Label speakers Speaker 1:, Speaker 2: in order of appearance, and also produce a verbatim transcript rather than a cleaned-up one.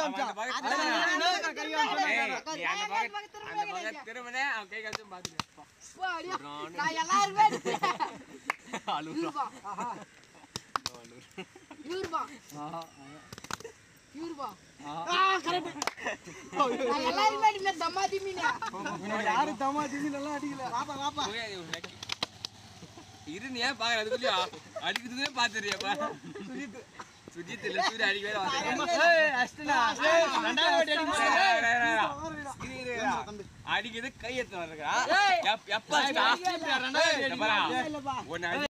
Speaker 1: காமிச்சான் திருமணே அவன் கை காமிச்சு பாத்துட்டு
Speaker 2: நான் எல்லாருமே யூர்பா யூர்பா ஆ கரெக்ட் நான் எல்லாருமே அடிக்கல தம்மா திமினா
Speaker 3: யாரு தம்மா திமி நல்லா அடிக்கல வாப்பா வாப்பா
Speaker 1: இரு நீ ஏன் பாக்குற அதுக்குள்ளயா அடிக்கிறதுனே பாத்துறியாப்பா சுஜித் சுஜித் இல்ல சூரிய அடிக்கவே வந்தாங்க
Speaker 3: ஏய் அஸ்டனா ரெண்டாவது வாட்டி அடிச்சு
Speaker 1: அடிக்குது கை எத்த வரங்கா எப்ப ஸ்டாப் ரெண்டாவது ஒன்னு அடி